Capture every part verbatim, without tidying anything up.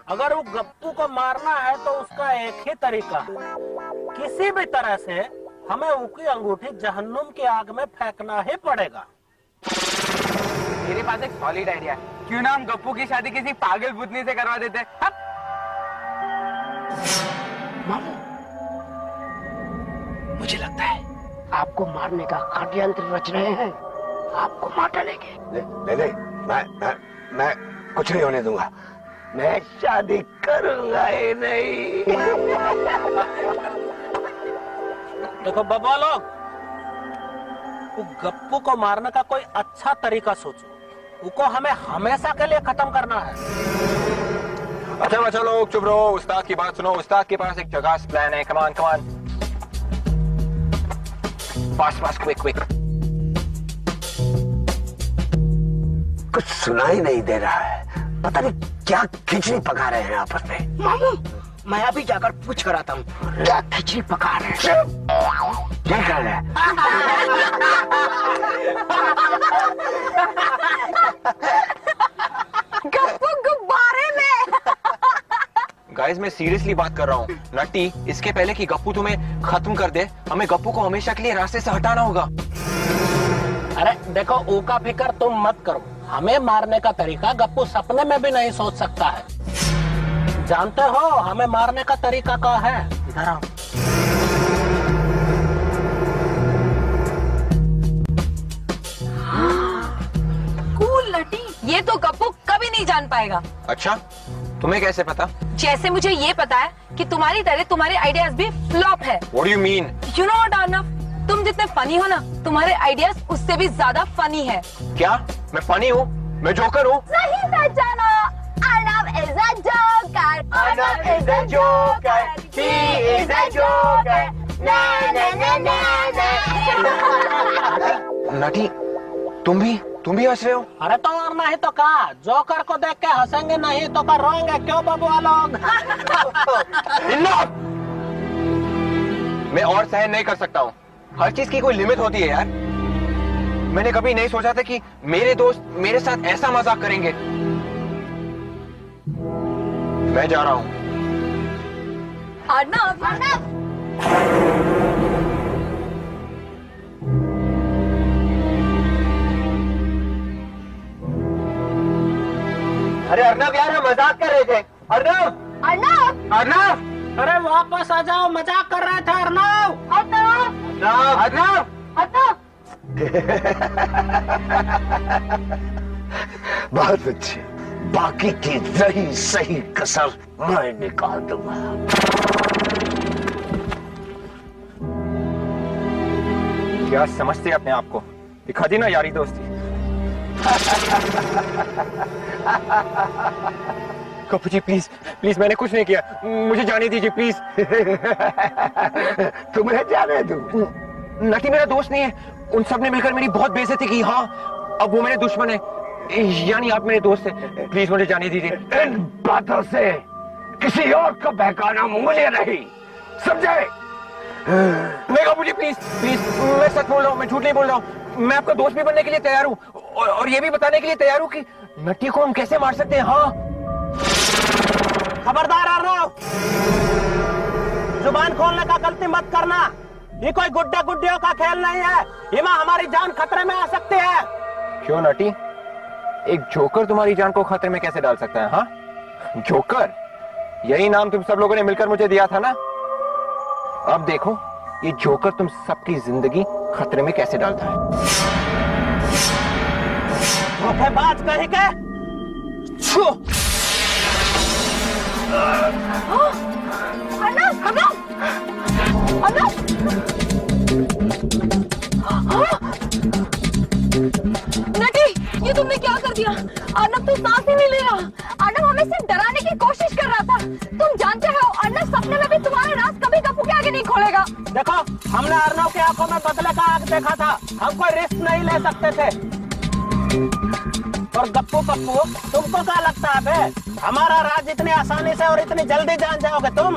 अगर वो गप्पू को मारना है तो उसका एक ही तरीका है, किसी भी तरह से हमें उसकी अंगूठी जहन्नुम की आग में फेंकना ही पड़ेगा। मेरे पास एक सॉलिड आइडिया है, क्यों ना हम गप्पू की शादी किसी पागल भूतनी से करवा देते हैं? मामू, मुझे लगता है आपको मारने का षड्यंत्र रच रहे हैं, आपको मार डालेंगे। नहीं नहीं, मैं मैं मैं कुछ नहीं होने दूंगा। मैं शादी करूंगा ही नहीं। देखो बबुआ लोग, वो गप्पू को मारने का कोई अच्छा तरीका सोचो, उसको हमें हमेशा के लिए खत्म करना है। अच्छा बच्चों लोग चुप रहो, उस्ताद की बात सुनो। उस्ताद के पास एक जगास प्लान है। Come on come on, fast fast, quick quick. कुछ सुनाई नहीं दे रहा है, पता नहीं क्या खिचड़ी पका रहे हैं आपस में। मामू, मैं अभी जाकर पूछ कर आता हूँ क्या खिचड़ी पका रहे हैं। क्या कर रहे हैं? गप्पू गुब्बारे में। गाइस मैं सीरियसली बात कर रहा हूँ। नट्टी, इसके पहले कि गप्पू तुम्हें खत्म कर दे, हमें गप्पू को हमेशा के लिए रास्ते से हटाना होगा। अरे देखो, ऊका फिक्र तुम मत करो, हमें मारने का तरीका गप्पू सपने में भी नहीं सोच सकता है। जानते हो हमें मारने का तरीका क्या है? इधर आओ। कूल नटी, ये तो गप्पू कभी नहीं जान पाएगा। अच्छा, तुम्हें कैसे पता? जैसे मुझे ये पता है कि तुम्हारी तरह तुम्हारे आइडियाज भी फ्लॉप है। What do you mean? You know what, Arnav? तुम जितने फनी हो ना, तुम्हारे आइडियाज उससे भी ज्यादा फनी है। क्या मैं फनी हूँ? मैं जोकर हूँ? नहीं पहचाना, Arnav is a joker. Arnav is a joker. He is a joker. ना ना ना ना ना। नटी, तुम भी तुम भी हंस रहे हो? अरे तो और नहीं तो का, जोकर को देख के हंसेंगे नहीं तो का रोएंगे क्यों बबुआ लोग? Enough! मैं और सहन नहीं कर सकता हूँ। हर चीज की कोई लिमिट होती है यार। मैंने कभी नहीं सोचा था कि मेरे दोस्त मेरे साथ ऐसा मजाक करेंगे। मैं जा रहा हूँ। अर्नव, अर्नव। अरे अर्नव यार, हम मजाक कर रहे थे। अर्नव, अर्नव, अर्नव, अरे वापस आ जाओ, मजाक कर रहे थे अर्नव। अर्नव, अर्नव, अर्नव। बहुत अच्छी, बाकी की रही सही कसर मैं निकाल दूंगा। क्या समझते अपने आप को? दिखा दी ना यारी दोस्ती। कपूर जी प्लीज प्लीज, मैंने कुछ नहीं किया, मुझे जाने दीजिए प्लीज। तुम्हें जाने दूं? नटी मेरा दोस्त नहीं है, उन सब ने मिलकर मेरी बहुत बेइज्जती की। हाँ, अब वो मेरे दुश्मन है, यानी आप मेरे दोस्त हैं। प्लीज मुझे जाने दीजिए। इन बातों से किसी और को बहकाना मुझे नहीं, समझे? नहीं कपूर जी प्लीज प्लीज, मैं सच बोल रहा हूँ, मैं झूठ नहीं बोल रहा हूँ। मैं आपका दोस्त भी बनने के लिए तैयार हूँ और, और ये भी बताने के लिए तैयार हूँ कि नट्टी को हम कैसे मार सकते हैं। हाँ, खबरदार अर्नव, जुबान खोलने का गलती मत करना। ये कोई गुड्डे गुड्डियों का खेल नहीं है, इमा हमारी जान खतरे में आ सकती है। क्यों नटी, एक जोकर तुम्हारी जान को खतरे में कैसे डाल सकता है? हाँ, जोकर, यही नाम तुम सब लोगों ने मिलकर मुझे दिया था ना। अब देखो ये जोकर तुम सबकी जिंदगी खतरे में कैसे डालता है। धोखेबाज कहीं के। अर्नव, अर्नव, अर्नव। नटी, ये तुमने क्या कर दिया? अर्नव तो सांस ही नहीं ले रहा। अर्नव हमें सिर्फ डराने की कोशिश कर रहा था। तुम जानते हो अर्नव सपने में भी तुम्हारे राज कभी गप्पू के आगे नहीं खोलेगा। देखो, हमने अर्नव की आंखों में बदले का आग देखा था, हम कोई रिस्क नहीं ले सकते थे। और गप्पू पप्पू, तुमको क्या लगता है बे, हमारा राज इतनी आसानी से और इतनी जल्दी जान जाओगे तुम?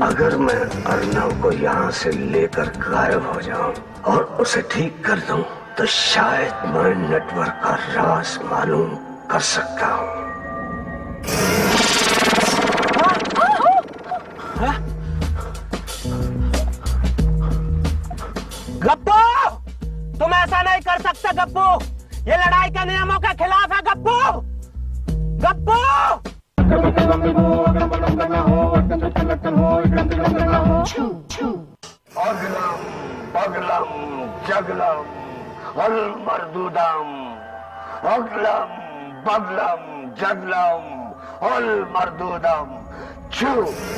अगर मैं अर्नव को यहाँ से लेकर गायब हो जाऊं और उसे ठीक कर दूं, तो शायद मैं नेटवर्क का राज मालूम कर सकता हूँ। गप्पू, तुम ऐसा नहीं कर सकते गप्पू। ये लड़ाई के नियमों के खिलाफ है गप्पू। गप्पू, अगलम बगलम जगलम हल मर्दूदम, अगलम बगलम जगलम हल मर्दूदम छू।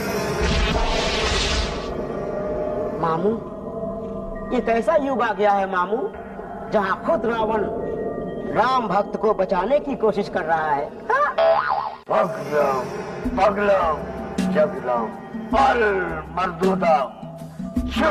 मामू, ये कैसा युग आ गया है मामू, जहाँ खुद रावण राम भक्त को बचाने की कोशिश कर रहा है। पगलम पगलम जगलम हल मर्दूदम छू।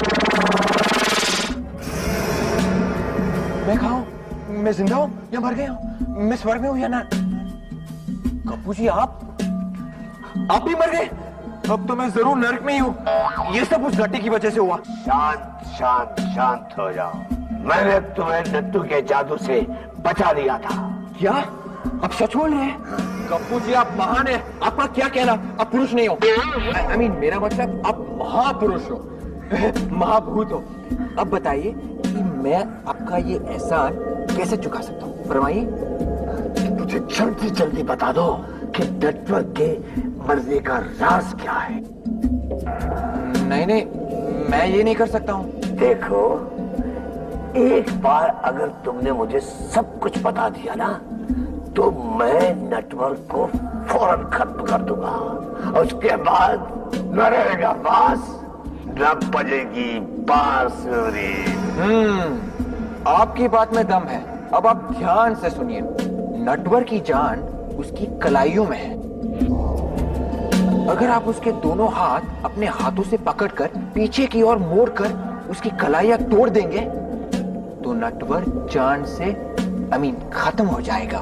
मैं कहा हूं? मैं जिंदा हूँ या मर गया हूँ? मैं स्वर्ग में हूँ या ना? गप्पू जी, आप आप भी मर गए? अब तो मैं जरूर नर्क में ही हूँ। ये सब उस लट्टी की वजह से हुआ। शांत शांत शांत हो जाओ। मैंने तुम्हें नट्टू के जादू से बचा लिया था। क्या आप सच बोल रहे हैं? गप्पू जी, आप महान हैं। आपका क्या कहना, आप पुरुष नहीं हो। आई मीन मेरा मतलब आप महापुरुष हो, महाभूत हो। अब बताइए कि मैं आपका ये एहसान कैसे चुका सकता हूँ, फरमाइए। मुझे जल्दी जल्दी बता दो कि नेटवर्क के मरने का राज क्या है। नहीं नहीं, मैं ये नहीं कर सकता हूँ। देखो, एक बार अगर तुमने मुझे सब कुछ बता दिया ना, तो मैं नेटवर्क को फौरन खत्म कर दूंगा। और उसके बाद न रहेगा बांस, न बजेगी बांसुरी। हम्म, आपकी बात में दम है। अब आप ध्यान से सुनिए। नटवर की जान उसकी कलाइयों में है। अगर आप उसके दोनों हाथ अपने हाथों से पकड़कर पीछे की ओर मोड़कर उसकी कलाइयां तोड़ देंगे, तो नटवर जान से आई मीन खत्म हो जाएगा।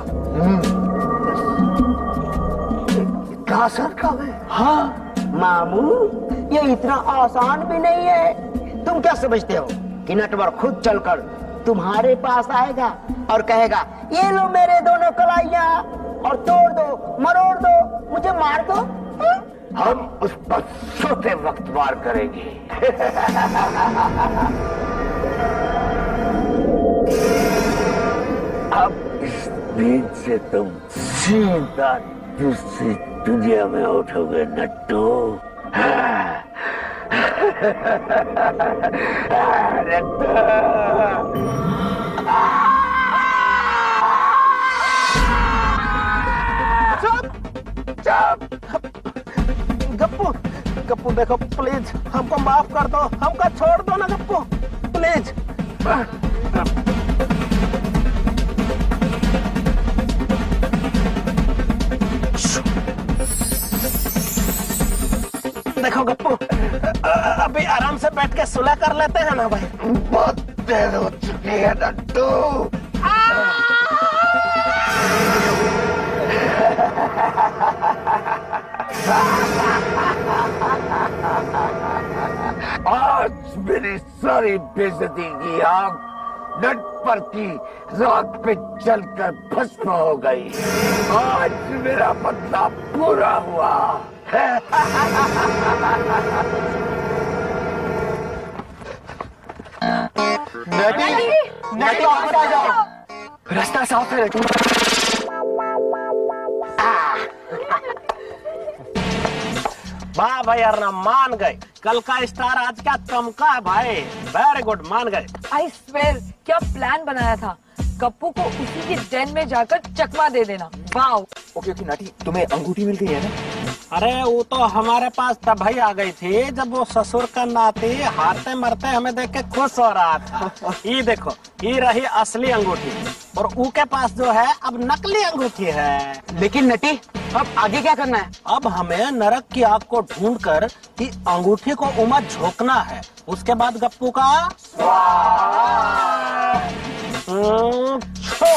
इतना आसान काम है? हाँ मामू, ये इतना आसान भी नहीं है। तुम क्या समझते हो कि नटवर खुद चलकर तुम्हारे पास आएगा और कहेगा, ये लो मेरे दोनों कलाइयां और तोड़ दो, मरोड़ दो, मुझे मार दो? हम उस पर सोते वक्त वार करेंगे। अब इस नींद से तुम सीधा दूसरी दुनिया में उठोगे नट्टू। गप्पू, गप्पू देखो प्लीज, हमको माफ कर दो, हमको छोड़ दो ना गप्पू, प्लीज। देखो गप्पू, अभी आराम से बैठ के सुलह कर लेते हैं ना भाई। बहुत देर हो चुकी है नट्टू। आज मेरी सारी बेइज्जती की आग नटवर की रात पे जलकर भस्म हो गई। आज मेरा बदला पूरा हुआ। नटी, नटी वापस आ जाओ, रास्ता साफ है। वाह भाई अर्नव, मान गए। कल का स्टार आज क्या चमका है भाई। वेरी गुड, मान गए। आई स्वेयर, क्या प्लान बनाया था। गप्पू को उसी की den में जाकर चकमा दे देना। वाओ। ओके ओके नाटी, तुम्हें अंगूठी मिल गई है ना? अरे वो तो हमारे पास तब ही आ गई थी जब वो ससुर का नाती हारते मरते हमें देख के खुश हो रहा था। ये देखो, ये रही असली अंगूठी और ऊ के पास जो है अब नकली अंगूठी है। लेकिन नटी, अब आगे क्या करना है? अब हमें नरक की आग को ढूंढकर कि अंगूठी को उमा झोंकना है। उसके बाद गप्पू का हम्म, छो।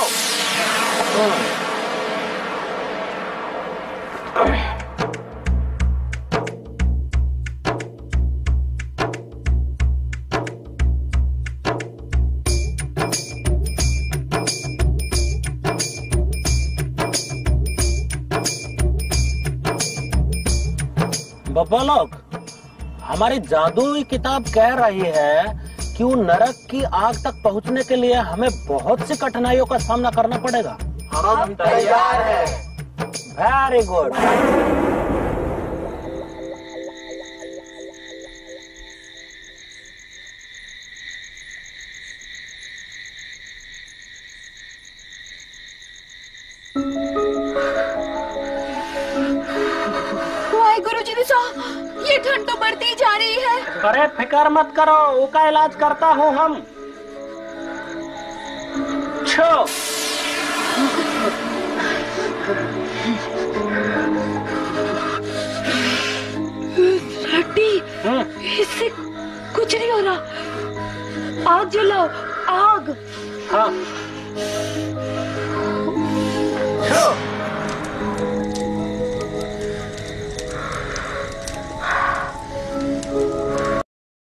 बब्बा लोग, हमारी जादुई किताब कह रही है कि वो नरक की आग तक पहुंचने के लिए हमें बहुत सी कठिनाइयों का सामना करना पड़ेगा। हम तैयार हैं। Very good. गुरुजी ने साहब, ये ठंड तो बढ़ती जा रही है। अरे फिक्र मत करो, उसका इलाज करता हूँ हम। छो हड्डी, इससे कुछ नहीं हो रहा। आग जलाओ, आग। हाँ